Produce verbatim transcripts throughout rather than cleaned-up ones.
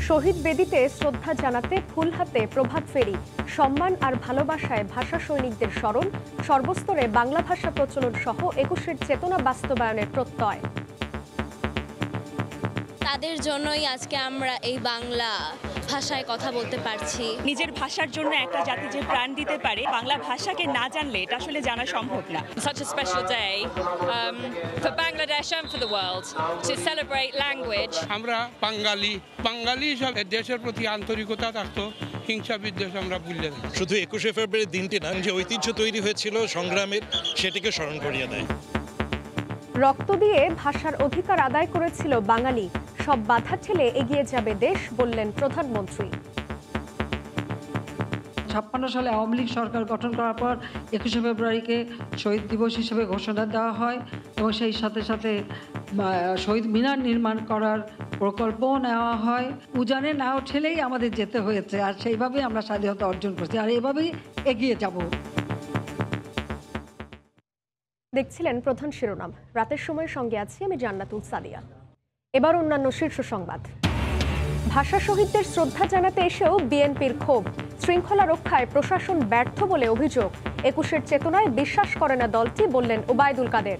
শহীদ বেদিতে শ্রদ্ধা জানাতে ফুল হাতে প্রভাত ফেরি, সম্মান আর ভালোবাসায় ভাষা সৈনিকদের স্মরণ, সর্বস্তরে বাংলা ভাষা প্রচলন সহ একুশের চেতনা বাস্তবায়নের প্রত্যয়। তাদের জন্যই আজকে আমরা এই বাংলা ভাষায় কথা বলতে পারছি। নিজের ভাষার জন্য একটা জাতি যে প্রাণ দিতে পারে, বাংলা ভাষাকে না জানলে এটা আসলে জানা সম্ভব না। Such a special day um, for Bangladesh and for the world to celebrate language. আমরা বাঙালি বাঙালি হিসাবে দেশের প্রতি আন্তরিকতা থাকতো, হিংসা বিদ্বেষ আমরা ভুলে যাই। শুধু একুশে ফেব্রুয়ারি দিনটি না, যে ঐতিহ্য তৈরি হয়েছিল সংগ্রামের, সেটিকে স্মরণ করিয়ে দেয়। রক্ত দিয়ে ভাষার অধিকার আদায় করেছিল বাঙালি, সব বাধা ঠেলে এগিয়ে যাবে দেশ, বললেন প্রধানমন্ত্রী। ছাপ্পান্ন সালে আওয়ামী লীগ সরকার গঠন করার পর একুশে ফেব্রুয়ারিকে শহীদ দিবস হিসেবে ঘোষণা দেওয়া হয় এবং সেই সাথে সাথে শহীদ মিনার নির্মাণ করার প্রকল্পও নেওয়া হয়। উজানে নাও ঠেলেই আমাদের যেতে হয়েছে, আর সেইভাবেই আমরা স্বাধীনতা অর্জন করছি, আর এভাবেই এগিয়ে যাব। দেখছিলেন প্রধান শিরোনাম। রাতের সময় সঙ্গে আছি আমি জান্নাতুল সাদিয়া। এবার অন্যান্য শীর্ষ সংবাদ। ভাষা শহীদদের শ্রদ্ধা জানাতে এসেও বিএনপির ক্ষোভ, শৃঙ্খলা রক্ষায় প্রশাসন ব্যর্থ বলে অভিযোগ। একুশের চেতনায় বিশ্বাস করে না দলটি, বললেন ওবায়দুল কাদের।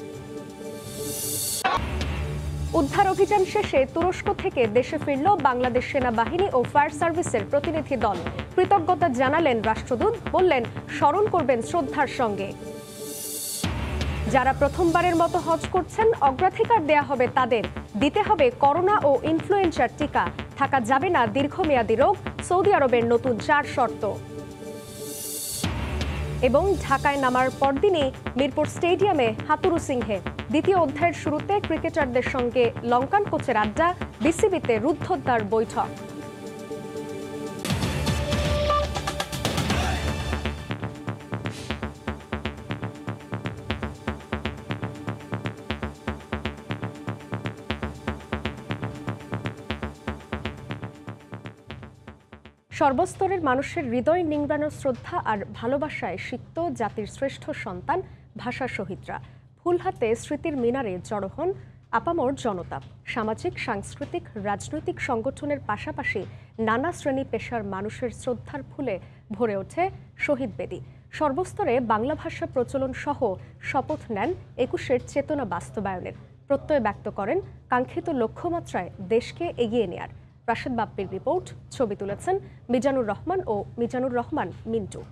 উদ্ধার অভিযান শেষে তুরস্ক থেকে দেশে ফিরল বাংলাদেশ সেনাবাহিনী ও ফায়ার সার্ভিসের প্রতিনিধি দল। কৃতজ্ঞতা জানালেন রাষ্ট্রদূত, বললেন স্মরণ করবেন শ্রদ্ধার সঙ্গে। যারা প্রথমবারের মতো হজ করছেন অগ্রাধিকার দেয়া হবে তাদের, দিতে হবে করোনা ও ইনফ্লুয়েঞ্জার টিকা, থাকা যাবে না দীর্ঘমেয়াদী রোগ, সৌদি আরবের নতুন চার শর্ত। এবং ঢাকায় নামার পরদিনই মিরপুর স্টেডিয়ামে হাতুরু সিংহে দ্বিতীয় অধ্যায়ের শুরুতে ক্রিকেটারদের সঙ্গে লঙ্কান কোচের আড্ডা, বিসিবিতে রুদ্ধদ্বার বৈঠক। সর্বস্তরের মানুষের হৃদয় নিংড়ানো শ্রদ্ধা আর ভালোবাসায় সিক্ত জাতির শ্রেষ্ঠ সন্তান ভাষা শহীদরা। ফুল হাতে স্মৃতির মিনারে জড়ো হন আপামর জনতা। সামাজিক, সাংস্কৃতিক, রাজনৈতিক সংগঠনের পাশাপাশি নানা শ্রেণী পেশার মানুষের শ্রদ্ধার ফুলে ভরে ওঠে শহীদ বেদি। সর্বস্তরে বাংলা ভাষা প্রচলন সহ শপথ নেন একুশের চেতনা বাস্তবায়নের, প্রত্যয় ব্যক্ত করেন কাঙ্ক্ষিত লক্ষ্যমাত্রায় দেশকে এগিয়ে নেয়ার। রাশেদ বাপ্পির রিপোর্ট, ছবি তুলেছেন মিজানুর রহমান ও মিজানুর রহমান মিন্টু।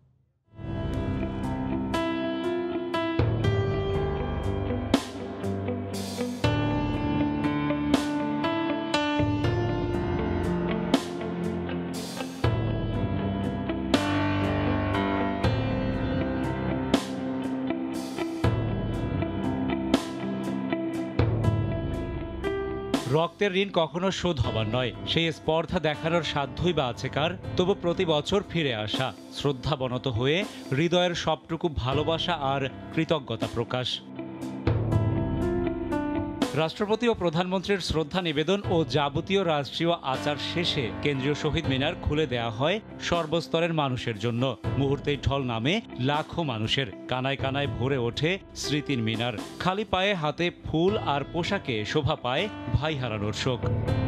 রক্তের ঋণ কখনো শোধ হবার নয়, সেই স্পর্ধা দেখানোর সাধ্যই বা আছে কার? তবু প্রতি বছর ফিরে আসা, শ্রদ্ধাবনত হয়ে হৃদয়ের সবটুকু ভালোবাসা আর কৃতজ্ঞতা প্রকাশ। রাষ্ট্রপতি ও প্রধানমন্ত্রীর শ্রদ্ধা নিবেদন ও যাবতীয় রাষ্ট্রীয় আচার শেষে কেন্দ্রীয় শহীদ মিনার খুলে দেয়া হয় সর্বস্তরের মানুষের জন্য। মুহূর্তেই ঢল নামে লাখো মানুষের, কানায় কানায় ভরে ওঠে স্মৃতির মিনার। খালি পায়ে হাতে ফুল আর পোশাকে শোভা পায় ভাই হারানোর শোক।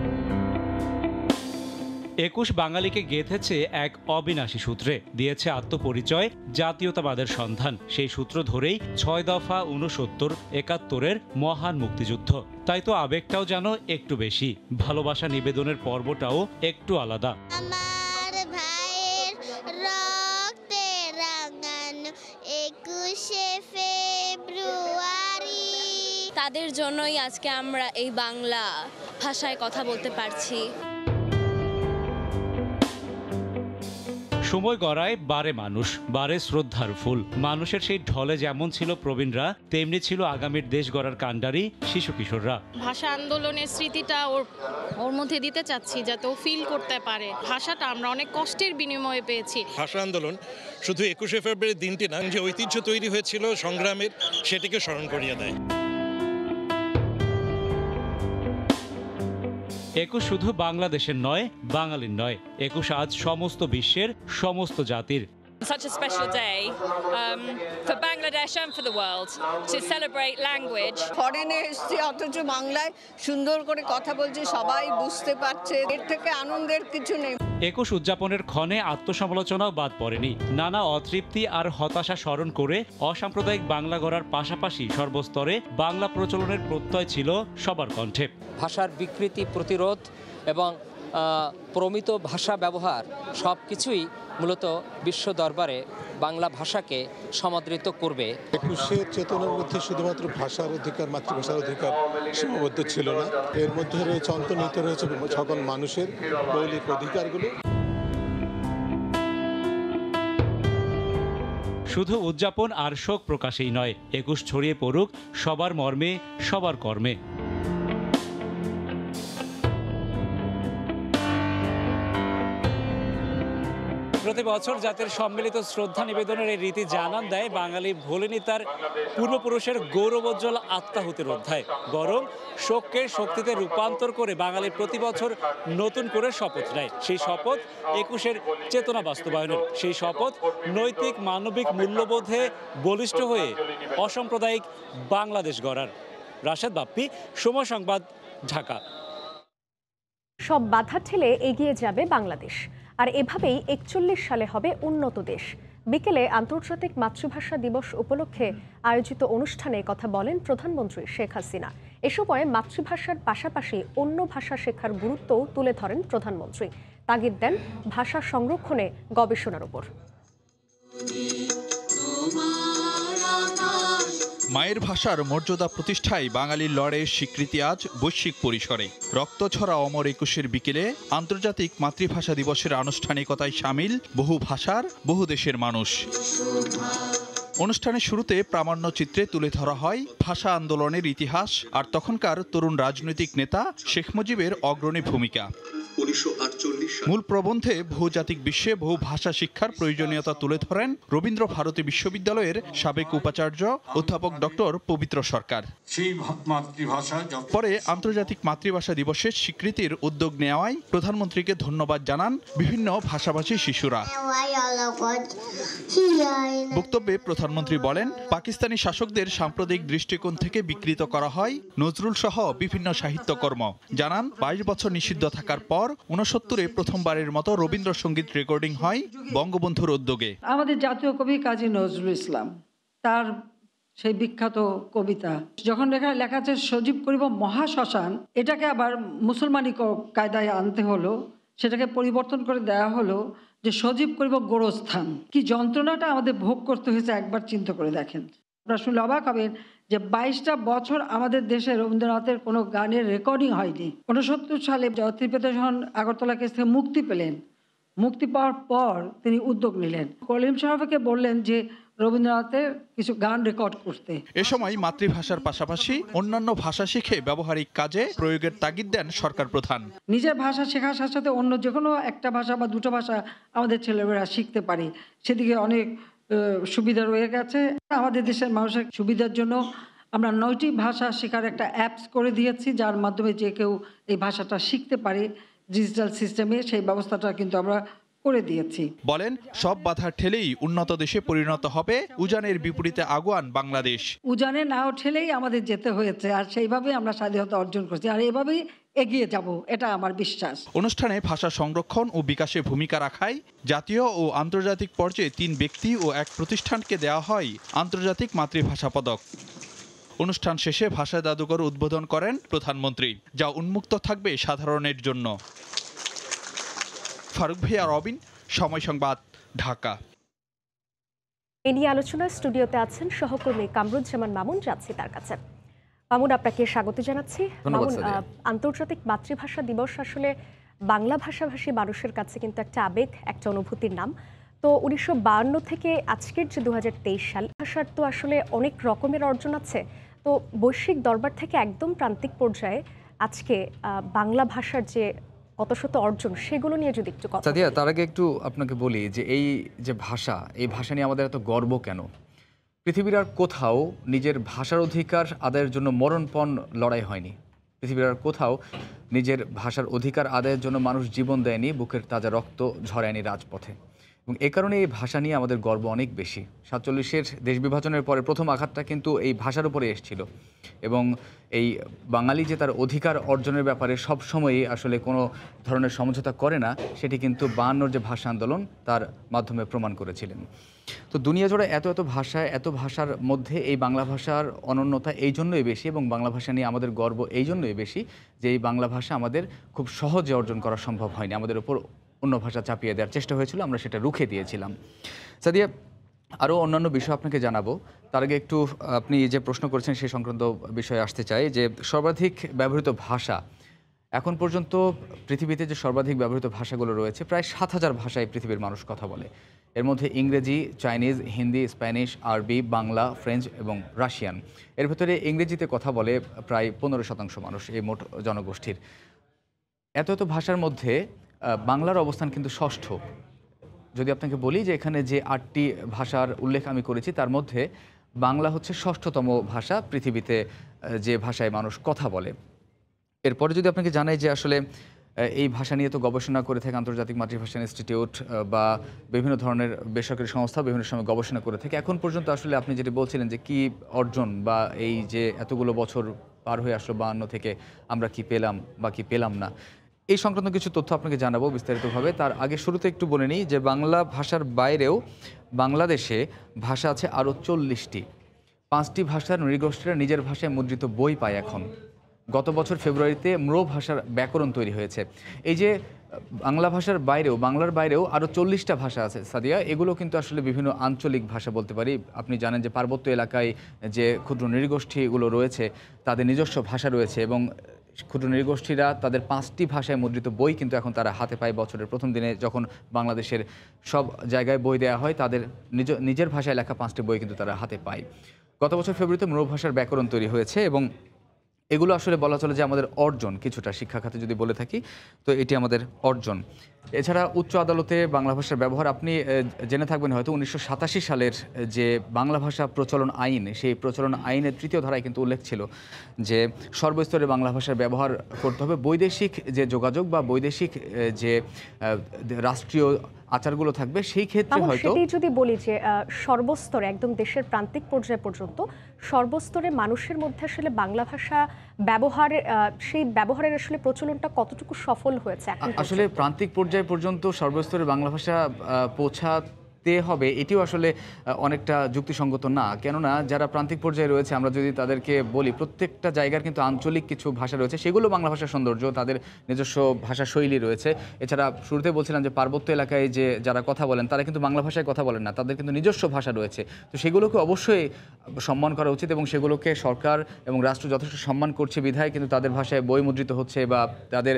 একুশ বাঙালিকে গেঁথেছে এক অবিনাশী সূত্রে, দিয়েছে আত্মপরিচয়, জাতীয়তাবাদের সন্ধান। সেই সূত্র ধরেই ছয় দফা, ঊনসত্তর, একাত্তরের মহান মুক্তিযুদ্ধ। তাই তো আবেগটাও যেন একটু বেশি, ভালোবাসা নিবেদনের পর্বটাও একটু আলাদা। আমার ভাইয়ের রক্তে রাঙানো একুশে ফেব্রুয়ারি। তাদের জন্যই আজকে আমরা এই বাংলা ভাষায় কথা বলতে পারছি। সময় গড়ায় বারে মানুষ, বারে শ্রদ্ধার ফুল। মানুষের সেই ঢলে যেমন ছিল প্রবীণরা, তেমনি ছিল আগামীর দেশ গড়ার কাণ্ডারি শিশু কিশোররা। ভাষা আন্দোলনের স্মৃতিটা ওর ওর মধ্যে দিতে চাচ্ছি, যাতে ও ফিল করতে পারে ভাষাটা আমরা অনেক কষ্টের বিনিময়ে পেয়েছি। ভাষা আন্দোলন শুধু একুশে ফেব্রুয়ারি দিনটি না, যে ঐতিহ্য তৈরি হয়েছিল সংগ্রামের, সেটিকে স্মরণ করিয়ে দেয়। একুশ শুধু বাংলাদেশের নয়, বাঙালির নয়, একুশ আজ সমস্ত বিশ্বের, সমস্ত জাতির। Such a special day um, for Bangladesh and for the world to celebrate language. ফরেনে এসেছি অথচ বাংলায় সুন্দর করে কথা বলছে, সবাই বুঝতে পারছে, এর থেকে আনন্দের কিছু নেই। একুশ উদযাপনের ক্ষণে আত্মসমালোচনাও বাদ পড়েনি। নানা অতৃপ্তি আর হতাশা স্মরণ করে অসাম্প্রদায়িক বাংলা গড়ার পাশাপাশি সর্বস্তরে বাংলা প্রচলনের প্রত্যয় ছিল সবার কণ্ঠে। ভাষার বিকৃতি প্রতিরোধ এবং প্রমিত ভাষা ব্যবহার সব কিছুই মূলত বিশ্ব দরবারে বাংলা ভাষাকে সমাদৃত করবে। একুশের চেতনার মধ্যে শুধুমাত্র ভাষার অধিকার, মাতৃভাষার অধিকার সীমাবদ্ধ ছিল না, এর মধ্যে রয়েছে অন্তর্নিহিত রয়েছে সকল মানুষের মৌলিক অধিকারগুলো। শুধু উদযাপন আর শোক প্রকাশেই নয়, একুশ ছড়িয়ে পড়ুক সবার মর্মে, সবার কর্মে। প্রতি বছর জাতির সম্মিলিত শ্রদ্ধা নিবেদনের এই রীতি জানান দেয় বাঙালি ভোলেনি তার পূর্বপুরুষের গৌরবোজ্জ্বল আত্মাহুতির অধ্যায়, বরং শোককে শক্তিতে রূপান্তর করে বাঙালি প্রতি বছর নতুন করে শপথ নেয়। সেই শপথ একুশের চেতনা বাস্তবায়নের, সেই শপথ নৈতিক মানবিক মূল্যবোধে বলিষ্ঠ হয়ে অসাম্প্রদায়িক বাংলাদেশ গড়ার। রাশেদ বাপ্পি, সময় সংবাদ, ঢাকা। সব বাধা ঠেলে এগিয়ে যাবে বাংলাদেশ, আর এভাবেই একচল্লিশ সালে হবে উন্নত দেশ। বিকেলে আন্তর্জাতিক মাতৃভাষা দিবস উপলক্ষে আয়োজিত অনুষ্ঠানে কথা বলেন প্রধানমন্ত্রী শেখ হাসিনা। এ সময় মাতৃভাষার পাশাপাশি অন্য ভাষা শেখার গুরুত্বও তুলে ধরেন প্রধানমন্ত্রী। তাগিদ দেন ভাষা সংরক্ষণে গবেষণার উপর। মায়ের ভাষার মর্যাদা প্রতিষ্ঠায় বাঙালির লড়াইয়ের স্বীকৃতি আজ বৈশ্বিক পরিসরে। রক্তছড়া অমর একুশের বিকেলে আন্তর্জাতিক মাতৃভাষা দিবসের আনুষ্ঠানিকতায় সামিল বহু ভাষার, বহু দেশের মানুষ। অনুষ্ঠানের শুরুতে প্রামাণ্য চিত্রে তুলে ধরা হয় ভাষা আন্দোলনের ইতিহাস আর তখনকার তরুণ রাজনৈতিক নেতা শেখ মুজিবের অগ্রণী ভূমিকা। মূল প্রবন্ধে বহুজাতিক বিশ্বে বহু ভাষা শিক্ষার প্রয়োজনীয়তা তুলে ধরেন রবীন্দ্র ভারতী বিশ্ববিদ্যালয়ের সাবেক উপাচার্য অধ্যাপক ডক্টর পবিত্র সরকার। পরে আন্তর্জাতিক মাতৃভাষা দিবসের স্বীকৃতির উদ্যোগ নেওয়ায় প্রধানমন্ত্রীকে ধন্যবাদ জানান বিভিন্ন ভাষাভাষী শিশুরা। বক্তব্যে প্রধানমন্ত্রী বলেন, পাকিস্তানি শাসকদের সাম্প্রদায়িক দৃষ্টিকোণ থেকে বিকৃত করা হয় নজরুল সহ বিভিন্ন সাহিত্যকর্ম। জানান, বাইশ বছর নিষিদ্ধ থাকার পর উনসত্তরে প্রথমবারের মতো রবীন্দ্রসঙ্গীত রেকর্ডিং হয় বঙ্গবন্ধুর উদ্যোগে। আমাদের জাতীয় কবি কাজী নজরুল ইসলাম, তার সেই বিখ্যাত কবিতা যখন লেখা লেখা আছে সজীব করিব মহাশ্মশান, এটাকে আবার মুসলমানি কায়দায় আনতে হলো, সেটাকে পরিবর্তন করে দেওয়া হলো যে সজীব করিব গোরস্থান। কি যন্ত্রণাটা আমাদের ভোগ করতে হয়েছে একবার চিন্তা করে দেখেন। আপনারা শুনলে অবাক হবেন যে বাইশটা বছর আমাদের দেশে রবীন্দ্রনাথের কোনো গানের রেকর্ডিং হয়নি। উনসত্তর সালে ত্রিপেতা যখন আগরতলা কেস থেকে মুক্তি পেলেন, মুক্তি পাওয়ার পর তিনি উদ্যোগ নিলেন, কলিম সাহেবকে বললেন যে রবীন্দ্রনাথের কিছু গান রেকর্ড করতে। এ সময় মাতৃভাষার পাশাপাশি অন্যান্য ভাষা শিখে ব্যবহারিক কাজে প্রয়োগের তাগিদ দেন সরকার প্রধান। নিজের ভাষা শেখার সাথে সাথে অন্য যে কোনো একটা ভাষা বা দুটো ভাষা আমাদের ছেলেমেয়েরা শিখতে পারে, সেদিকে অনেক সুবিধা রয়ে গেছে। আমাদের দেশের মানুষের সুবিধার জন্য আমরা নয়টি ভাষা শেখার একটা অ্যাপস করে দিয়েছি, যার মাধ্যমে যে কেউ এই ভাষাটা শিখতে পারে ডিজিটাল সিস্টেমে, সেই ব্যবস্থাটা কিন্তু আমরা করে দিয়েছি। বলেন, সব বাধা ঠেলেই উন্নত দেশে পরিণত হবে উজানের বিপরীতে আগুয়ান বাংলাদেশ। উজানে নাও ঠেলেই আমাদের যেতে হয়েছে, আর সেইভাবে আমরা স্বাধীনতা অর্জন করছি, আর এভাবেই এগিয়ে যাব, এটা আমার বিশ্বাস। অনুষ্ঠানে ভাষা সংরক্ষণ ও বিকাশে ভূমিকা রাখায় জাতীয় ও আন্তর্জাতিক পর্যায়ে তিন ব্যক্তি ও এক প্রতিষ্ঠানকে দেওয়া হয় আন্তর্জাতিক মাতৃভাষা পদক। অনুষ্ঠান শেষে ভাষা জাদুঘর উদ্বোধন করেন প্রধানমন্ত্রী, যা উন্মুক্ত থাকবে সাধারণের জন্য। ফারুক ভাইয়া, রবিন, সময় সংবাদ, ঢাকা। এ নিয়ে আলোচনায় স্টুডিওতে আছেন সহকর্মী কামরুজ্জামান মামুন। যাচ্ছি তার কাছে। মামুন, আপনাকে স্বাগত জানাচ্ছি। মামুন, আন্তর্জাতিক মাতৃভাষা দিবস আসলে বাংলা ভাষাভাষী মানুষের কাছে কিন্তু একটা আবেগ, একটা অনুভূতির নাম। তো উনিশশো বায়ান্ন থেকে আজকের যে দু হাজার তেইশ সাল, ভাষার তো আসলে অনেক রকমের অর্জন আছে। তো বৈশ্বিক দরবার থেকে একদম প্রান্তিক পর্যায়ে আজকে বাংলা ভাষার যে কত শত অর্জন, সেগুলো নিয়ে যদি একটু কথা। সাদিয়া, তার আগে একটু আপনাকে বলি যে এই যে ভাষা, এই ভাষা নিয়ে আমাদের এত গর্ব কেন? পৃথিবীর আর কোথাও নিজের ভাষার অধিকার আদায়ের জন্য মরণপণ লড়াই হয়নি। পৃথিবীর আর কোথাও নিজের ভাষার অধিকার আদায়ের জন্য মানুষ জীবন দেয়নি, বুকের তাজা রক্ত ঝরায়নি রাজপথে। এবং এ কারণে এই ভাষা নিয়ে আমাদের গর্ব অনেক বেশি। সাতচল্লিশের দেশ বিভাজনের পরে প্রথম আঘাতটা কিন্তু এই ভাষার উপরে এসেছিল এবং এই বাঙালি যে তার অধিকার অর্জনের ব্যাপারে সবসময়ই আসলে কোনো ধরনের সমঝোতা করে না, সেটি কিন্তু বায়ান্নর যে ভাষা আন্দোলন তার মাধ্যমে প্রমাণ করেছিলেন। তো দুনিয়া জুড়ে এত এত ভাষায় এত ভাষার মধ্যে এই বাংলা ভাষার অনন্যতা এই জন্যই বেশি এবং বাংলা ভাষা নিয়ে আমাদের গর্ব এই জন্যই বেশি যে এই বাংলা ভাষা আমাদের খুব সহজে অর্জন করা সম্ভব হয়নি। আমাদের উপর অন্য ভাষা চাপিয়ে দেওয়ার চেষ্টা হয়েছিল, আমরা সেটা রুখে দিয়েছিলাম। সাদিয়া, আরও অন্যান্য বিষয় আপনাকে জানাবো, তার আগে একটু আপনি যে প্রশ্ন করেছেন সেই সংক্রান্ত বিষয়ে আসতে চাই যে সর্বাধিক ব্যবহৃত ভাষা এখন পর্যন্ত পৃথিবীতে যে সর্বাধিক ব্যবহৃত ভাষাগুলো রয়েছে প্রায় সাত হাজার ভাষায় পৃথিবীর মানুষ কথা বলে। এর মধ্যে ইংরেজি, চাইনিজ, হিন্দি, স্প্যানিশ, আরবি, বাংলা, ফ্রেঞ্চ এবং রাশিয়ান। এর ভেতরে ইংরেজিতে কথা বলে প্রায় পনেরো শতাংশ মানুষ এই মোট জনগোষ্ঠীর। এত এত ভাষার মধ্যে বাংলার অবস্থান কিন্তু ষষ্ঠ। যদি আপনাকে বলি যে এখানে যে আটটি ভাষার উল্লেখ আমি করেছি তার মধ্যে বাংলা হচ্ছে ষষ্ঠতম ভাষা পৃথিবীতে যে ভাষায় মানুষ কথা বলে। এরপরে যদি আপনাকে জানাই যে আসলে এই ভাষা নিয়ে তো গবেষণা করে থাকে আন্তর্জাতিক মাতৃভাষা ইনস্টিটিউট বা বিভিন্ন ধরনের বেসরকারি সংস্থা বিভিন্ন সময় গবেষণা করে থাকে। এখন পর্যন্ত আসলে আপনি যেটি বলছিলেন যে কি অর্জন বা এই যে এতগুলো বছর পার হয়ে আসলো বায়ান্ন থেকে আমরা কি পেলাম বা কি পেলাম না, এই সংক্রান্ত কিছু তথ্য আপনাকে জানাবো বিস্তারিতভাবে। তার আগে শুরুতে একটু বলে নিই যে বাংলা ভাষার বাইরেও বাংলাদেশে ভাষা আছে আরও চল্লিশটি। পাঁচটি ভাষার নৃগোষ্ঠীরা নিজের ভাষায় মুদ্রিত বই পায় এখন। গত বছর ফেব্রুয়ারিতে ম্রো ভাষার ব্যাকরণ তৈরি হয়েছে। এই যে বাংলা ভাষার বাইরেও বাংলার বাইরেও আরও চল্লিশটা ভাষা আছে সাদিয়া, এগুলো কিন্তু আসলে বিভিন্ন আঞ্চলিক ভাষা বলতে পারি। আপনি জানেন যে পার্বত্য এলাকায় যে ক্ষুদ্র নৃগোষ্ঠীগুলো রয়েছে তাদের নিজস্ব ভাষা রয়েছে এবং ক্ষুদ্র নৃগোষ্ঠীরা তাদের পাঁচটি ভাষায় মুদ্রিত বই কিন্তু এখন তারা হাতে পায়। বছরের প্রথম দিনে যখন বাংলাদেশের সব জায়গায় বই দেওয়া হয় তাদের নিজ নিজের ভাষায় লেখা পাঁচটি বই কিন্তু তারা হাতে পায়। গত বছর ফেব্রুয়ারিতে ম্রো ভাষার ব্যাকরণ তৈরি হয়েছে এবং এগুলো আসলে বলা চলে যে আমাদের অর্জন কিছুটা, শিক্ষা খাতে যদি বলে থাকি তো এটি আমাদের অর্জন। এছাড়া উচ্চ আদালতে বাংলা ভাষার ব্যবহার আপনি জেনে থাকবেন হয়তো উনিশশো সাতাশি সালের যে বাংলা ভাষা প্রচলন আইন, সেই প্রচলন আইনের তৃতীয় ধারায় কিন্তু উল্লেখ ছিল যে সর্বস্তরে বাংলা ভাষার ব্যবহার করতে হবে। বৈদেশিক যে যোগাযোগ বা বৈদেশিক যে রাষ্ট্রীয় আচারগুলো থাকবে সেই ক্ষেত্রে হয়তো যদি বলি যে সর্বস্তরে একদম দেশের প্রান্তিক পর্যায় পর্যন্ত সর্বস্তরে মানুষের মধ্যে আসলে বাংলা ভাষা ব্যবহারের সেই ব্যবহারের আসলে প্রচলনটা কতটুকু সফল হয়েছে? আসলে প্রান্তিক পর্যায় পর্যন্ত সর্বস্তরে বাংলা ভাষা পৌঁছাতে হবে এটিও আসলে অনেকটা যুক্তিসঙ্গত না। কেননা যারা প্রান্তিক পর্যায়ে রয়েছে আমরা যদি তাদেরকে বলি প্রত্যেকটা জায়গার কিন্তু আঞ্চলিক কিছু ভাষা রয়েছে, সেগুলো বাংলা ভাষার সৌন্দর্য, তাদের নিজস্ব ভাষা শৈলী রয়েছে। এছাড়া শুরুতে বলছিলাম যে পার্বত্য এলাকায় যে যারা কথা বলেন তারা কিন্তু বাংলা ভাষায় কথা বলেন না, তাদের কিন্তু নিজস্ব ভাষা রয়েছে। তো সেগুলোকে অবশ্যই সম্মান করা উচিত এবং সেগুলোকে সরকার এবং রাষ্ট্র যথেষ্ট সম্মান করছে বিধায় কিন্তু তাদের ভাষায় বই মুদ্রিত হচ্ছে বা তাদের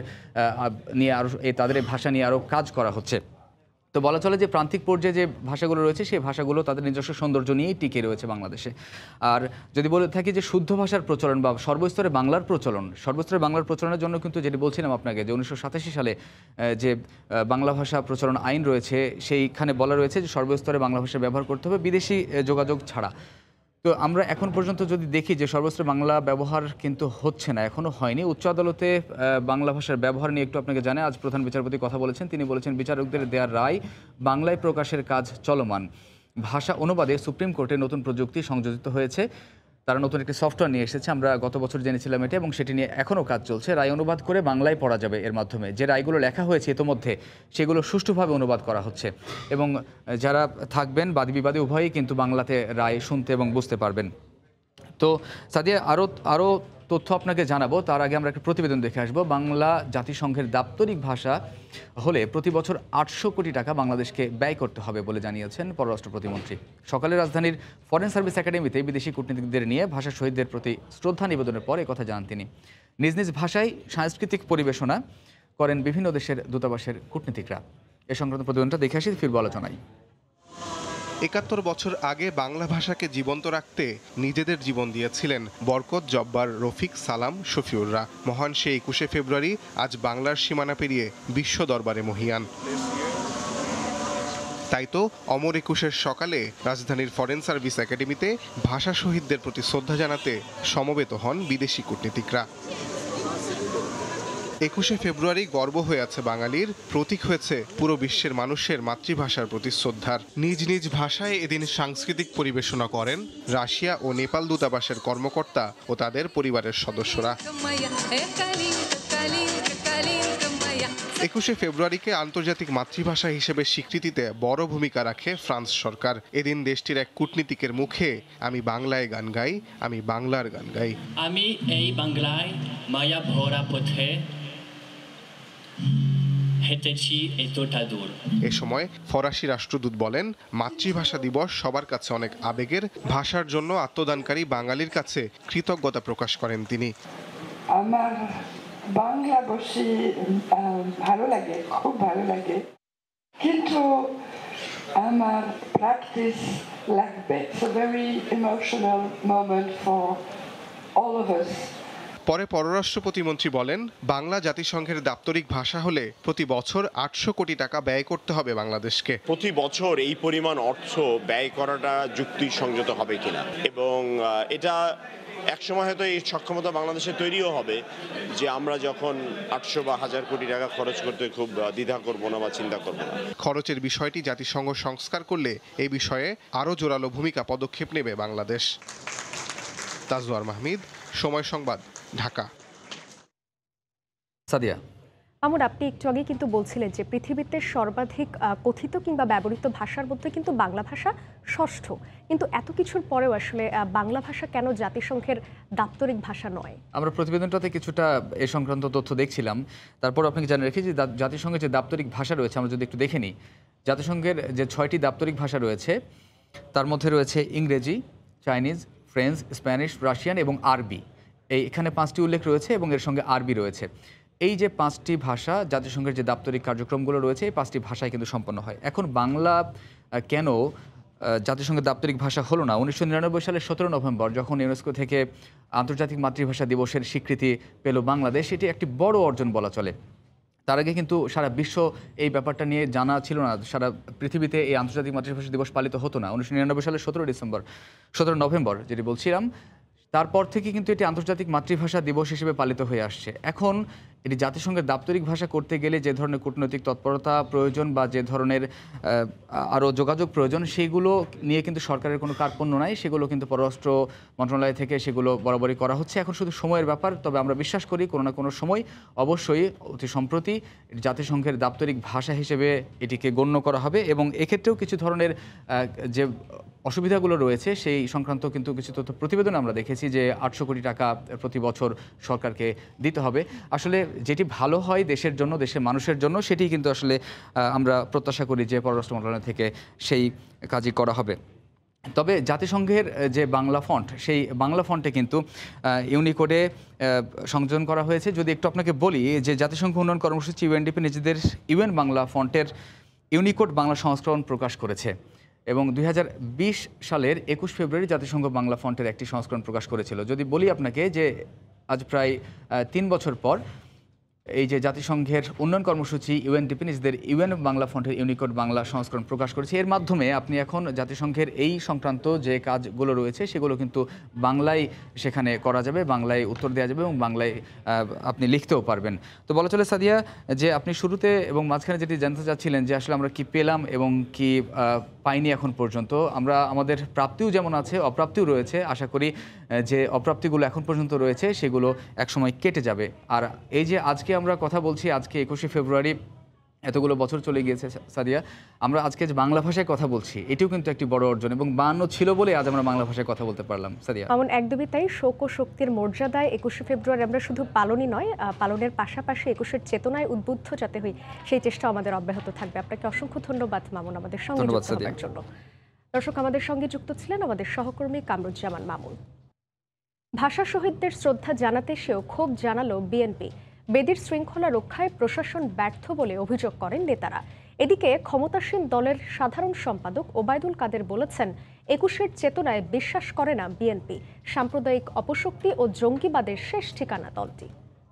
নিয়ে আরও তাদের ভাষা নিয়ে আরও কাজ করা হচ্ছে। তো বলা চলে যে প্রান্তিক পর্যায়ে যে ভাষাগুলো রয়েছে সেই ভাষাগুলো তাদের নিজস্ব সৌন্দর্য নিয়েই টিকে রয়েছে বাংলাদেশে। আর যদি বলে থাকি যে শুদ্ধ ভাষার প্রচলন বা সর্বস্তরে বাংলার প্রচলন, সর্বস্তরে বাংলার প্রচলনের জন্য কিন্তু যেটি বলছিলাম আপনাকে যে উনিশশো সাতাশি সালে যে বাংলা ভাষা প্রচলন আইন রয়েছে সেইখানে বলা রয়েছে যে সর্বস্তরে বাংলা ভাষা ব্যবহার করতে হবে বিদেশি যোগাযোগ ছাড়া। তো আমরা এখন পর্যন্ত যদি দেখি যে সর্বস্তরে বাংলা ব্যবহার কিন্তু হচ্ছে না, এখনও হয়নি। উচ্চ আদালতে বাংলা ভাষার ব্যবহার নিয়ে একটু আপনাকে জানাই, আজ প্রধান বিচারপতি কথা বলেছেন। তিনি বলেছেন বিচারকদের দেওয়ার রায় বাংলায় প্রকাশের কাজ চলমান। ভাষা অনুবাদে সুপ্রিম কোর্টে নতুন প্রযুক্তি সংযোজিত হয়েছে। তারা নতুন একটি সফটওয়্যার নিয়ে এসেছে, আমরা গত বছর জেনেছিলাম এটা এবং সেটি নিয়ে এখনও কাজ চলছে। রায় অনুবাদ করে বাংলায় পড়া যাবে এর মাধ্যমে। যে রায়গুলো লেখা হয়েছে ইতোমধ্যে সেগুলো সুষ্ঠুভাবে অনুবাদ করা হচ্ছে এবং যারা থাকবেন বাদী বিবাদী উভয়ই কিন্তু বাংলাতে রায় শুনতে এবং বুঝতে পারবেন। তো সাদিয়া আরও আরও তথ্য আপনাকে জানাবো, তার আগে আমরা একটা প্রতিবেদন দেখে আসবো। বাংলা জাতিসংঘের দাপ্তরিক ভাষা হলে প্রতি বছর আটশো কোটি টাকা বাংলাদেশকে ব্যয় করতে হবে বলে জানিয়েছেন পররাষ্ট্র প্রতিমন্ত্রী। সকালে রাজধানীর ফরেন সার্ভিস একাডেমিতে বিদেশি কূটনীতিকদের নিয়ে ভাষা শহীদদের প্রতি শ্রদ্ধা নিবেদনের পর কথা জানান তিনি। নিজ নিজ ভাষায় সাংস্কৃতিক পরিবেশনা করেন বিভিন্ন দেশের দূতাবাসের কূটনীতিকরা। এ সংক্রান্ত প্রতিবেদনটা দেখে আসি, ফিরবো আলোচনায়। একাত্তর বছর আগে বাংলা ভাষাকে জীবন্ত রাখতে নিজেদের জীবন দিয়েছিলেন বরকত, জব্বার, রফিক, সালাম, শফিউররা। মহান সে একুশে ফেব্রুয়ারি আজ বাংলার সীমানা পেরিয়ে বিশ্ব দরবারে মহিয়ান। তাই তো অমর একুশের সকালে রাজধানীর ফরেন সার্ভিস একাডেমিতে ভাষা শহীদদের প্রতি শ্রদ্ধা জানাতে সমবেত হন বিদেশি কূটনীতিকরা। একুশে ফেব্রুয়ারি গর্ব হয়ে আছে বাঙালির, প্রতীক হয়েছে পুরো বিশ্বের মানুষের মাতৃভাষার প্রতি শ্রদ্ধার। নিজ নিজ ভাষায় এদিন সাংস্কৃতিক পরিবেশনা করেন রাশিয়া ও নেপাল দূতাবাসের কর্মকর্তা ও তাদের পরিবারের সদস্যরা। একুশে ফেব্রুয়ারিকে আন্তর্জাতিক মাতৃভাষা হিসেবে স্বীকৃতিতে বড় ভূমিকা রাখে ফ্রান্স সরকার। এদিন দেশটির এক কূটনীতিকের মুখে আমি বাংলায় গান গাই, আমি বাংলার গান গাই। আমি এই বাংলায় মায়া ভরা পথে হেঁটেছি এতটা দূর। এ সময় ফরাসি রাষ্ট্রদূত বলেন, মাতৃভাষা দিবস সবার কাছে অনেক আবেগের। ভাষার জন্য আত্মদানকারী বাঙালির কাছে কৃতজ্ঞতা প্রকাশ করেন তিনি। আমার বাংলা বসে ভালো লাগে, খুব ভালো লাগে, কিন্তু আমার প্র্যাকটিস লাগবে। It's a very emotional moment for all of us. পরে পররাষ্ট্র প্রতিমন্ত্রী বলেন, বাংলা জাতিসংঘের দাপ্তরিক ভাষা হলে প্রতি বছর আটশো কোটি টাকা ব্যয় করতে হবে বাংলাদেশকে। প্রতি বছর এই পরিমাণ অর্থ ব্যয় করাটা যুক্তিসঙ্গত হবে কিনা, এবং এটা একসময় হয়তো এই সক্ষমতা বাংলাদেশে তৈরিও হবে যে আমরা যখন আটশো বা হাজার কোটি টাকা খরচ করতে খুব দ্বিধা করব না বা চিন্তা করব না। খরচের বিষয়টি জাতিসংঘ সংস্কার করলে এই বিষয়ে আরও জোরালো ভূমিকা পদক্ষেপ নেবে বাংলাদেশ। তাজওয়ার মাহমিদ, সময় সংবাদ, ঢাকা। সাদিয়া, আমার আপনি একটু আগে কিন্তু বলছিলেন যে পৃথিবীতে সর্বাধিক কথিত কিংবা ব্যবহৃত ভাষার মধ্যে কিন্তু বাংলা ভাষা ষষ্ঠ, কিন্তু এত কিছুর পরেও আসলে বাংলা ভাষা কেন জাতিসংঘের দাপ্তরিক ভাষা নয়? আমরা প্রতিবেদনটাতে কিছুটা এ সংক্রান্ত তথ্য দেখছিলাম। তারপর আপনাকে জানিয়ে রেখেছি যে জাতিসংঘের যে দাপ্তরিক ভাষা রয়েছে, আমরা যদি একটু দেখে নিই, জাতিসংঘের যে ছয়টি দাপ্তরিক ভাষা রয়েছে তার মধ্যে রয়েছে ইংরেজি, চাইনিজ, ফ্রেঞ্চ, স্প্যানিশ, রাশিয়ান এবং আরবি। এই এখানে পাঁচটি উল্লেখ রয়েছে এবং এর সঙ্গে আরবি রয়েছে। এই যে পাঁচটি ভাষা জাতিসংঘের যে দাপ্তরিক কার্যক্রমগুলো রয়েছে, এই পাঁচটি ভাষায় কিন্তু সম্পন্ন হয়। এখন বাংলা কেন জাতিসংঘের দাপ্তরিক ভাষা হলো না? উনিশশো নিরানব্বই সালের সতেরো নভেম্বর যখন ইউনেস্কো থেকে আন্তর্জাতিক মাতৃভাষা দিবসের স্বীকৃতি পেল বাংলাদেশ, এটি একটি বড় অর্জন বলা চলে। তার আগে কিন্তু সারা বিশ্ব এই ব্যাপারটা নিয়ে জানা ছিল না, সারা পৃথিবীতে এই আন্তর্জাতিক মাতৃভাষা দিবস পালিত হতো না। উনিশশো নিরানব্বই সালের সতেরো ডিসেম্বর সতেরো নভেম্বর যেটি বলছিলাম, তারপর থেকে কিন্তু এটি আন্তর্জাতিক মাতৃভাষা দিবস হিসেবে পালিত হয়ে আসছে। এখন এটি জাতিসংঘের দাপ্তরিক ভাষা করতে গেলে যে ধরনের কূটনৈতিক তৎপরতা প্রয়োজন বা যে ধরনের আরও যোগাযোগ প্রয়োজন, সেইগুলো নিয়ে কিন্তু সরকারের কোনো কার্পণ্য নাই। সেগুলো কিন্তু পররাষ্ট্র মন্ত্রণালয় থেকে সেগুলো বরাবরই করা হচ্ছে। এখন শুধু সময়ের ব্যাপার। তবে আমরা বিশ্বাস করি কোনো না কোনো সময় অবশ্যই অতি সম্প্রতি জাতিসংঘের দাপ্তরিক ভাষা হিসেবে এটিকে গণ্য করা হবে, এবং এক্ষেত্রেও কিছু ধরনের যে অসুবিধাগুলো রয়েছে সেই সংক্রান্ত কিন্তু কিছু তথ্য প্রতিবেদন আমরা দেখেছি যে আটশো কোটি টাকা প্রতি বছর সরকারকে দিতে হবে। আসলে যেটি ভালো হয় দেশের জন্য, দেশের মানুষের জন্য, সেটি কিন্তু আসলে আমরা প্রত্যাশা করি যে পররাষ্ট্র মন্ত্রণালয় থেকে সেই কাজই করা হবে। তবে জাতিসংঘের যে বাংলা ফন্ট, সেই বাংলা ফন্টে কিন্তু ইউনিকোডে সংযোজন করা হয়েছে। যদি একটু আপনাকে বলি যে জাতিসংঘ উন্নয়ন কর্মসূচি ইউএনডিপি নিজেদের ইউএন বাংলা ফন্টের ইউনিকোড বাংলা সংস্করণ প্রকাশ করেছে, এবং দুই হাজার বিশ সালের একুশ ফেব্রুয়ারি জাতিসংঘ বাংলা ফন্টের একটি সংস্করণ প্রকাশ করেছিল। যদি বলি আপনাকে যে আজ প্রায় তিন বছর পর এই যে জাতিসংঘের উন্নয়ন কর্মসূচি ইউএনডিপি নিজেদের ইউএন বাংলা ফন্টের ইউনিকোড বাংলা সংস্করণ প্রকাশ করেছে। এর মাধ্যমে আপনি এখন জাতিসংঘের এই সংক্রান্ত যে কাজগুলো রয়েছে সেগুলো কিন্তু বাংলায় সেখানে করা যাবে, বাংলায় উত্তর দেওয়া যাবে এবং বাংলায় আপনি লিখতেও পারবেন। তো বলা চলে সাদিয়া যে আপনি শুরুতে এবং মাঝখানে যেটি জানতে চাচ্ছিলেন যে আসলে আমরা কি পেলাম এবং কি পাইনি এখন পর্যন্ত, আমরা আমাদের প্রাপ্তিও যেমন আছে অপ্রাপ্তিও রয়েছে। আশা করি যে অপ্রাপ্তিগুলো এখন পর্যন্ত রয়েছে সেগুলো একসময় কেটে যাবে। আর এই যে আজকে আমরা কথা বলছি, আজকে একুশে ফেব্রুয়ারি, এতগুলো বছর চলে গিয়েছে সাদিয়া, আমরা আজকে যে বাংলা ভাষায় কথা বলছি এটিও কিন্তু একটি বড় অর্জন, এবং বায়ান্ন ছিল বলে আজ আমরা বাংলা ভাষায় কথা বলতে পারলাম। সাদিয়া, এমন একদমই তাই। শোক ও শক্তির মর্যাদায় একুশে ফেব্রুয়ারি আমরা শুধু পালনই নয়, পালনের পাশাপাশি একুশের চেতনায় উদ্বুদ্ধ যাতে হই সেই চেষ্টা আমাদের অব্যাহত থাকবে। আপনাকে অসংখ্য ধন্যবাদ মামুন আমাদের সঙ্গে যুক্ত হওয়ার জন্য। দর্শক, আমাদের সঙ্গে যুক্ত ছিলেন আমাদের সহকর্মী কামরুজ্জামান মামুন। ভাষা শহীদদের শ্রদ্ধা জানাতে এসেও ক্ষোভ জানালো বিএনপি। বেদির শৃঙ্খলা রক্ষায় প্রশাসন ব্যর্থ বলে অভিযোগ করেন নেতারা। এদিকে ক্ষমতাসীন দলের সাধারণ সম্পাদক ওবায়দুল কাদের বলেছেন, একুশের চেতনায় বিশ্বাস করে না বিএনপি। সাম্প্রদায়িক অপশক্তি ও জঙ্গিবাদের শেষ ঠিকানা দলটি।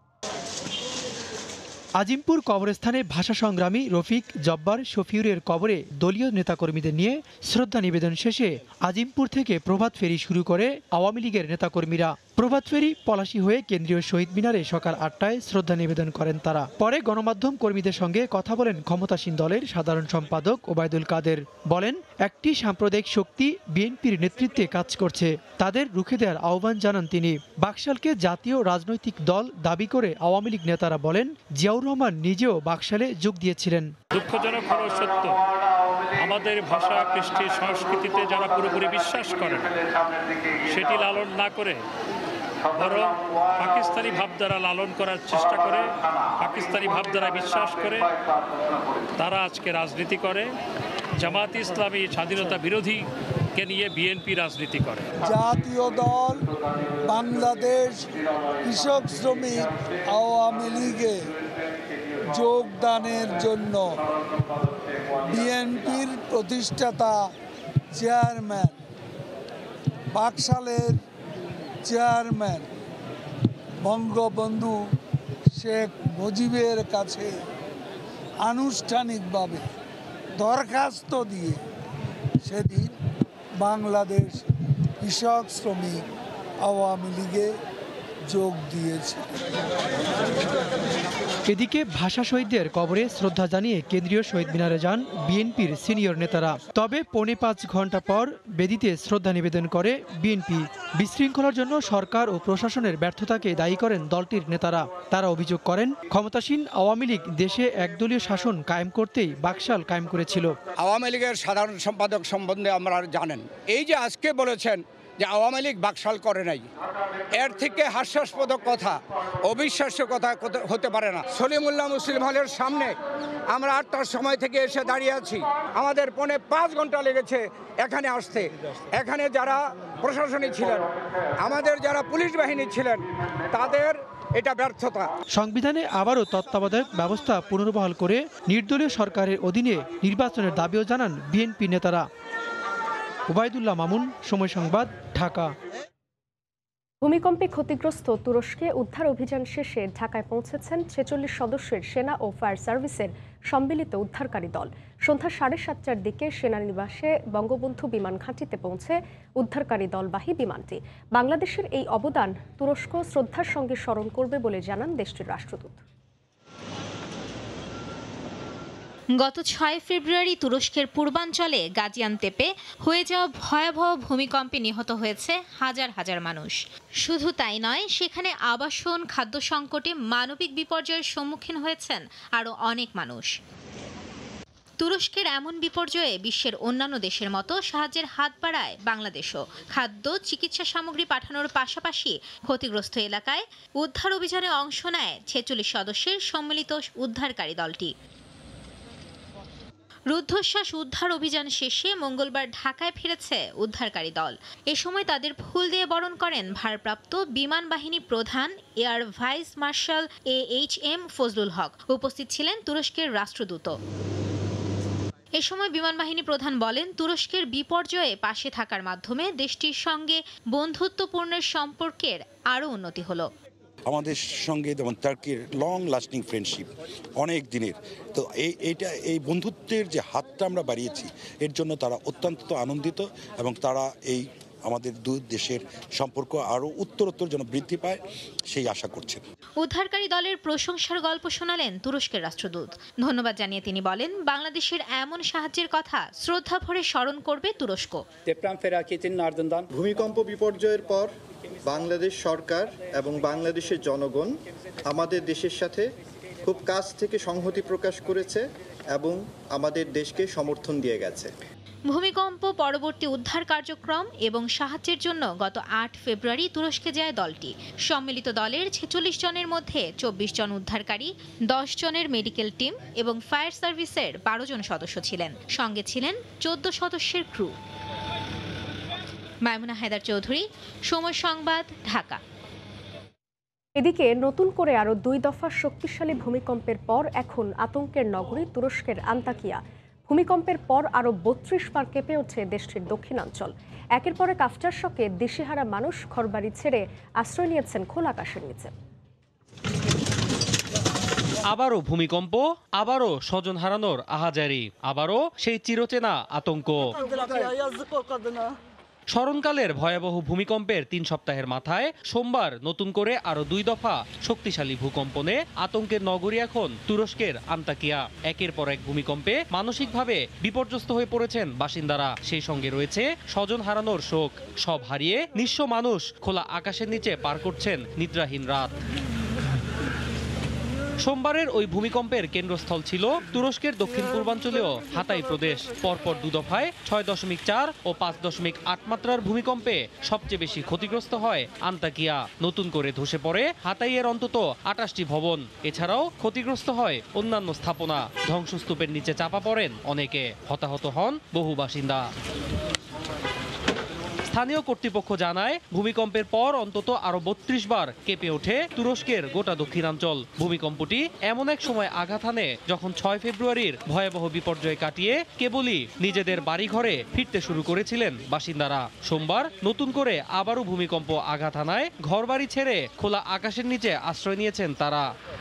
আজিমপুর কবরস্থানে ভাষা সংগ্রামী রফিক, জব্বার, শফিউরের কবরে দলীয় নেতাকর্মীদের নিয়ে শ্রদ্ধা নিবেদন শেষে আজিমপুর থেকে প্রভাত ফেরি শুরু করে আওয়ামী লীগের নেতাকর্মীরা। প্রভাত ফেরি পলাশী হয়ে কেন্দ্রীয় শহীদ মিনারে সকাল আটটায় শ্রদ্ধা নিবেদন করেন তারা। পরে গণমাধ্যম কর্মীদের সঙ্গে কথা বলেন ক্ষমতাসীন দলের সাধারণ সম্পাদক ওবায়দুল কাদের। বলেন, একটি সাম্প্রদায়িক শক্তি বিএনপির নেতৃত্বে কাজ করছে, তাদের রুখে দেওয়ার আহ্বান জানান তিনি। বাকশালকে জাতীয় রাজনৈতিক দল দাবি করে আওয়ামী লীগ নেতারা বলেন, জিয়াউর রহমান নিজেও বাকশালে যোগ দিয়েছিলেন। দুঃখজনক হলো সত্য, আমাদের ভাষা, কৃষ্টি, সংস্কৃতিতে যারা পুরোপুরি বিশ্বাস করেন, সেটি লালন না করে বরং পাকিস্তানি ভাবধারা লালন করার চেষ্টা করে, পাকিস্তানি ভাবধারা বিশ্বাস করে তারা আজকে রাজনীতি করে। জামাত ইসলামী স্বাধীনতা বিরোধীকে নিয়ে বিএনপি রাজনীতি করে। জাতীয় দল বাংলাদেশ কৃষক শ্রমিক আওয়ামী লীগে যোগদানের জন্য বিএনপির প্রতিষ্ঠাতা চেয়ারম্যান, বাকশালের চেয়ারম্যান বঙ্গবন্ধু শেখ মুজিবের কাছে আনুষ্ঠানিকভাবে দরখাস্ত দিয়ে সেদিন বাংলাদেশ কৃষক শ্রমিক আওয়ামী লীগে যোগ দিয়েছে। এদিকে ভাষা শহীদদের কবরে শ্রদ্ধা জানিয়ে কেন্দ্রীয় শহীদ মিনারে যান বিএনপির সিনিয়র নেতারা। তবে পৌনে পাঁচ ঘন্টা পর বেদিতে শ্রদ্ধা নিবেদন করে বিএনপি। বিশৃঙ্খলার জন্য সরকার ও প্রশাসনের ব্যর্থতাকে দায়ী করেন দলটির নেতারা। তারা অভিযোগ করেন, ক্ষমতাসীন আওয়ামী লীগ দেশে একদলীয় শাসন কায়েম করতেই বাকশাল কায়েম করেছিল। আওয়ামী লীগের সাধারণ সম্পাদক সম্বন্ধে আমরা জানেন, এই যে আজকে বলেছেন যে আওয়ামী লীগ বাকশাল করে নাই, এর থেকে হাস্যাস্পদ কথা, অবিশ্বাস্য কথা হতে পারে না। সলিমুল্লাহ মুসলিম হলের সামনে আমরা আটটার সময় থেকে এসে দাঁড়িয়ে আছি, আমাদের পৌনে পাঁচ ঘন্টা লেগেছে এখানে আসতে। এখানে যারা প্রশাসনিক ছিলেন, আমাদের যারা পুলিশ বাহিনী ছিলেন, তাদের এটা ব্যর্থতা। সংবিধানে আবারও তত্ত্বাবধায়ক ব্যবস্থা পুনর্বহাল করে নির্দলীয় সরকারের অধীনে নির্বাচনের দাবিও জানান বিএনপি নেতারা। ওবায়দুল্লাহ মামুন, সময় সংবাদ, ঢাকা। ভূমিকম্পে ক্ষতিগ্রস্ত তুরস্কে উদ্ধার অভিযান শেষে ঢাকায় পৌঁছেছেন ছেচল্লিশ সদস্যের সেনা ও ফায়ার সার্ভিসের সম্মিলিত উদ্ধারকারী দল। সন্ধ্যা সাড়ে সাতটার দিকে সেনানিবাসে বঙ্গবন্ধু বিমান ঘাঁটিতে পৌঁছে উদ্ধারকারী দলবাহী বিমানটি। বাংলাদেশের এই অবদান তুরস্ক শ্রদ্ধার সঙ্গে স্মরণ করবে বলে জানান দেশটির রাষ্ট্রদূত। গত ছয় ফেব্রুয়ারি তুরস্কের পূর্বাঞ্চলে গাজিয়ান্তেপে হয়ে যাওয়া ভয়াবহ ভূমিকম্পে নিহত হয়েছে হাজার হাজার মানুষ। শুধু তাই নয়, সেখানে আবাসন, খাদ্য সংকটে মানবিক বিপর্যয়ের সম্মুখীন হয়েছেন আরও অনেক মানুষ। তুরস্কের এমন বিপর্যয়ে বিশ্বের অন্যান্য দেশের মতো সাহায্যের হাত বাড়ায় বাংলাদেশও। খাদ্য, চিকিৎসা সামগ্রী পাঠানোর পাশাপাশি ক্ষতিগ্রস্ত এলাকায় উদ্ধার অভিযানে অংশ নেয় ছেচল্লিশ সদস্যের সম্মিলিত উদ্ধারকারী দলটি। রুদ্ধশ্বাস উদ্ধার অভিযান শেষে মঙ্গলবার ঢাকায় ফিরেছে উদ্ধারকারী দল। এ সময় তাদের ফুল দিয়ে বরণ করেন ভারপ্রাপ্ত বিমান বাহিনী প্রধান air vice marshal A H M Fazlul Haque. উপস্থিত ছিলেন তুরস্কের রাষ্ট্রদূত। এ সময় বিমান বাহিনী প্রধান বলেন, তুরস্কের বিপর্যয়ে পাশে থাকার মাধ্যমে দেশটির সঙ্গে বন্ধুত্বপূর্ণ সম্পর্কের আরও উন্নতি হলো। আমাদের সঙ্গে যেমন টার্কির লং লাস্টিং ফ্রেন্ডশিপ অনেক দিনের, তো এই এইটা এই বন্ধুত্বের যে হাতটা আমরা বাড়িয়েছি, এর জন্য তারা অত্যন্ত আনন্দিত এবং তারা এই আমাদের দুই দেশের সম্পর্ক আরও উত্তরোত্তর যেন বৃদ্ধি পায় সেই আশা করছেন। উদ্ধারকারী দলের প্রশংসার গল্প শোনালেন তুরস্কের রাষ্ট্রদূত। ধন্যবাদ জানিয়ে তিনি বলেন, বাংলাদেশের এমন সাহায্যের কথা শ্রদ্ধা ভরে স্মরণ করবে তুরস্ক। ভূমিকম্প বিপর্যয়ের পর বাংলাদেশ সরকার এবং বাংলাদেশের জনগণ আমাদের দেশের সাথে খুব কাছ থেকে সংহতি প্রকাশ করেছে এবং আমাদের দেশকে সমর্থন দিয়ে গেছে। ভূমিকম্প পরবর্তী উদ্ধার কার্যক্রম এবং সাহায্যের জন্য গত আট ফেব্রুয়ারি তুরস্কে যায় দলটি। সম্মিলিত দলের ছেচল্লিশ জনের মধ্যে চব্বিশ জন উদ্ধারকারী, দশ জনের মেডিকেল টিম এবং ফায়ার সার্ভিসের বারো জন সদস্য ছিলেন। সঙ্গে ছিলেন চোদ্দ সদস্যের ক্রু। মাইমুনা হায়দার চৌধুরী, সময় সংবাদ, ঢাকা। এদিকে নতুন করে আরও দুই দফা শক্তিশালী ভূমিকম্পের পর এখন আতঙ্কের নগরী তুরস্কের আন্তাকিয়া। ভূমিকম্পের পর আরও বত্রিশ বার কেঁপে ওঠে দেশটির দক্ষিণাঞ্চল। একের পর এক আফটার শকে দিশেহারা মানুষ ঘরবাড়ি ছেড়ে আশ্রয় নিয়েছেন খোলা আকাশের নিচে। আবারও ভূমিকম্প, আবারও স্বজন হারানোর আহাজারি, আবারও সেই চিরচেনা আতঙ্ক। স্মরণকালের ভয়াবহ ভূমিকম্পের তিন সপ্তাহের মাথায় সোমবার নতুন করে আরো দুই দফা শক্তিশালী ভূকম্পনে আতঙ্কের নগরী এখন তুরস্কের আন্তাকিয়া। একের পর এক ভূমিকম্পে মানসিকভাবে বিপর্যস্ত হয়ে পড়েছেন বাসিন্দারা। সেই সঙ্গে রয়েছে স্বজন হারানোর শোক। সব হারিয়ে নিঃস্ব মানুষ খোলা আকাশের নিচে পার করছেন নিদ্রাহীন রাত। সোমবারের ওই ভূমিকম্পের কেন্দ্রস্থল ছিল তুরস্কের দক্ষিণ পূর্বাঞ্চলীয় হাতাই প্রদেশ। পরপর দু দফায় ছয় দশমিক চার ও পাঁচ দশমিক আট মাত্রার ভূমিকম্পে সবচেয়ে বেশি ক্ষতিগ্রস্ত হয় আন্তাকিয়া। নতুন করে ধসে পড়ে হাতাইয়ের অন্তত আটাশটি ভবন। এছাড়াও ক্ষতিগ্রস্ত হয় অন্যান্য স্থাপনা। ধ্বংসস্তূপের নিচে চাপা পড়েন অনেকে। হতাহত হন বহু বাসিন্দা। স্থানীয় কর্তৃপক্ষ জানায়, ভূমিকম্পের পর অন্তত আরো বত্রিশ বার কেঁপে ওঠে তুরস্কের গোটা দক্ষিণাঞ্চল। ভূমিকম্পটি এমন এক সময় আঘাত হানে যখন ছয় ফেব্রুয়ারির ভয়াবহ বিপর্যয় কাটিয়ে কেবলই নিজেদের বাড়িঘরে ফিরতে শুরু করেছিলেন বাসিন্দারা। সোমবার নতুন করে আবারও ভূমিকম্প আঘাত হানায় ঘরবাড়ি ছেড়ে খোলা আকাশের নিচে আশ্রয় নিয়েছেন তারা।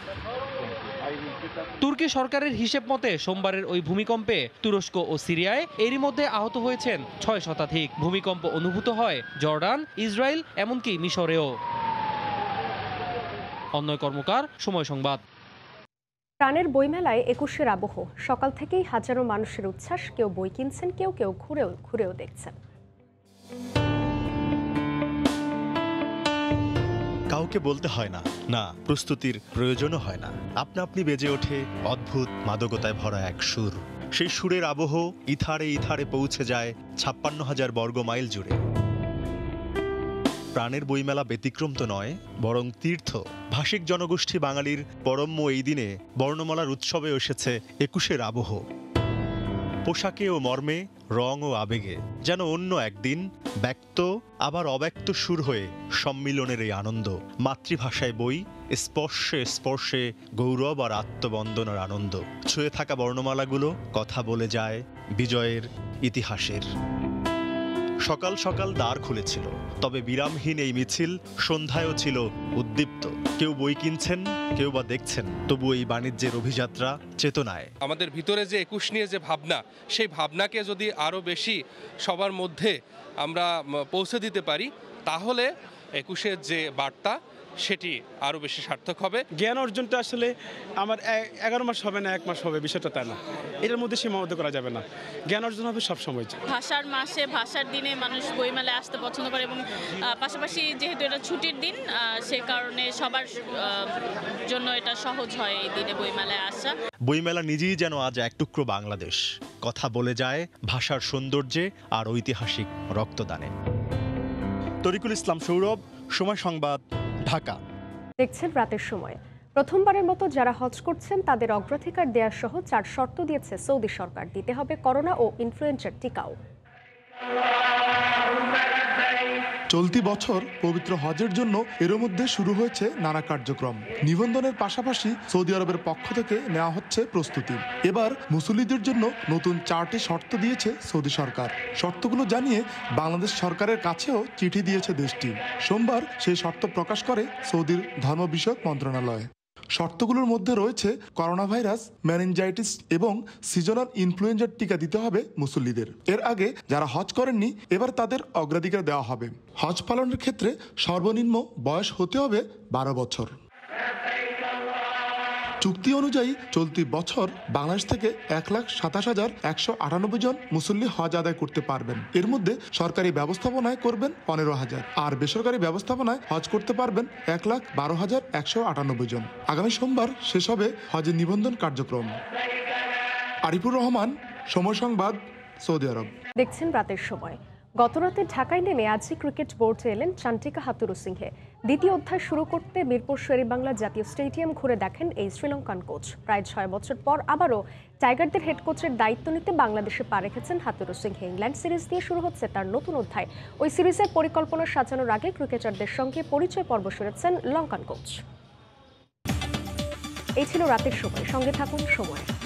তুর্কি সরকারের হিসেব মতে সোমবারের ওই ভূমিকম্পে তুরস্ক ও সিরিয়ায় এরই মধ্যে আহত হয়েছেন ছয় শতাধিক। ভূমিকম্প অনুভূত হয় জর্ডান, ইসরায়েল এমনকি মিশরেও। অন্যয় কর্মকার, সময় সংবাদ। প্রাণের বইমেলায় একুশের আবহ। সকাল থেকেই হাজারো মানুষের উচ্ছ্বাস। কেউ বই কিনছেন, কেউ কেউ ঘুরেও ঘুরেও দেখছেন। কাউকে বলতে হয় না, না প্রস্তুতির প্রয়োজনও হয় না। আপনা আপনি বেজে ওঠে অদ্ভুত মাদকতায় ভরা এক সুর। সেই সুরের আবহ ইথারে ইথারে পৌঁছে যায় ছাপ্পান্ন হাজার বর্গ মাইল জুড়ে। প্রাণের বইমেলা ব্যতিক্রম তো নয়, বরং তীর্থ। ভাষিক জনগোষ্ঠী বাঙালির পরম্য এই দিনে বর্ণমালার উৎসবে এসেছে একুশের আবহ। পোশাকে ও মর্মে, রং ও আবেগে যেন অন্য একদিন ব্যক্ত আবার অব্যক্ত সুর হয়ে সম্মিলনের এই আনন্দ। মাতৃভাষায় বই, স্পর্শে স্পর্শে গৌরব আর আত্মবন্দনার আনন্দ। ছুঁয়ে থাকা বর্ণমালাগুলো কথা বলে যায় বিজয়ের, ইতিহাসের। সকাল সকাল দ্বার খুলেছিল, তবে বিরামহীন এই মিছিল সন্ধ্যায়ও ছিল উদ্দীপ্ত। কেউ বই কিনছেন, কেউ বা দেখছেন, তবু এই বাণিজ্যের অভিযাত্রা চেতনায়। আমাদের ভিতরে যে একুশ নিয়ে যে ভাবনা, সেই ভাবনাকে যদি আরও বেশি সবার মধ্যে আমরা পৌঁছে দিতে পারি, তাহলে একুশের যে বার্তা সেটি আরও বেশি সার্থক হবে। জ্ঞান অর্জনটা আসলে আমার এগারো মাস হবে না, এক মাস হবে, বিষয়টা তাই না। এটার মধ্যে সীমাবদ্ধ করা যাবে না। জ্ঞান অর্জন হবে সবসময়। ভাষার মাসে, ভাষার দিনে মানুষ বইমেলায় আসতে পছন্দ করে এবং পাশাপাশি যেহেতু এটা ছুটির দিন, সে কারণে সবার জন্য এটা সহজ হয় এই দিনে বইমেলায় আসা। বইমেলা নিজেই যেন আজ এক টুকরো বাংলাদেশ। কথা বলে যায় ভাষার সৌন্দর্যে আর ঐতিহাসিক রক্তদানে। তরিকুল ইসলাম সৌরভ, সময় সংবাদ, ঢাকা। দেখছেন রাতের সময়। প্রথমবারের মতো যারা হজ করছেন তাদের অগ্রাধিকার দেওয়া সহ চার শর্ত দিয়েছে সৌদি সরকার। দিতে হবে করোনা ও ইনফ্লুয়েঞ্জার টিকাও। চলতি বছর পবিত্র হজের জন্য এর মধ্যে শুরু হয়েছে নানা কার্যক্রম। নিবন্ধনের পাশাপাশি সৌদি আরবের পক্ষ থেকে নেওয়া হচ্ছে প্রস্তুতি। এবার মুসল্লিদের জন্য নতুন চারটি শর্ত দিয়েছে সৌদি সরকার। শর্তগুলো জানিয়ে বাংলাদেশ সরকারের কাছেও চিঠি দিয়েছে দেশটি। সোমবার সেই শর্ত প্রকাশ করে সৌদির ধর্ম বিষয়ক মন্ত্রণালয়। শর্তগুলোর মধ্যে রয়েছে করোনা ভাইরাস, মেনিনজাইটিস এবং সিজনাল ইনফ্লুয়েঞ্জার টিকা দিতে হবে মুসল্লিদের। এর আগে যারা হজ করেননি এবার তাদের অগ্রাধিকার দেওয়া হবে। হজ পালনের ক্ষেত্রে সর্বনিম্ন বয়স হতে হবে বারো বছর। চুক্তি অনুযায়ী চলতি বছর বাংলাদেশ থেকে এক লাখ সাতাশ হাজার একশো আটানব্বই জন মুসল্লি হজ আদায় করতে পারবেন। এর মধ্যে সরকারি ব্যবস্থাপনায় করবেন পনেরো হাজার, আর বেসরকারি ব্যবস্থাপনায় হজ করতে পারবেন এক লাখ বারো হাজার একশো আটানব্বই জন। আগামী সোমবার শেষ হবে হজের নিবন্ধন কার্যক্রম। আরিফুর রহমান, সময় সংবাদ, সৌদি আরব। দেখছেন রাতের সময়। গতরাতে ঢাকায় নেমে আজই ক্রিকেট বোর্ডে এলেন চান্টিকা হাতুরুসিংহে। দ্বিতীয় অধ্যায় শুরু করতে মিরপুর শেরেবাংলা জাতীয় স্টেডিয়াম ঘুরে দেখেন এই শ্রীলঙ্কান কোচ। প্রায় ছয় বছর পর আবারও টাইগারদের হেড কোচের দায়িত্ব নিতে বাংলাদেশে পা রেখেছেন হাতুরুসিংহে। ইংল্যান্ড সিরিজ দিয়ে শুরু হচ্ছে তার নতুন অধ্যায়। ওই সিরিজের পরিকল্পনা সাজানোর আগে ক্রিকেটারদের সঙ্গে পরিচয় পর্ব সেরেছেন লঙ্কান কোচ। এই ছিল রাতের সময়। সঙ্গে থাকুন সময়।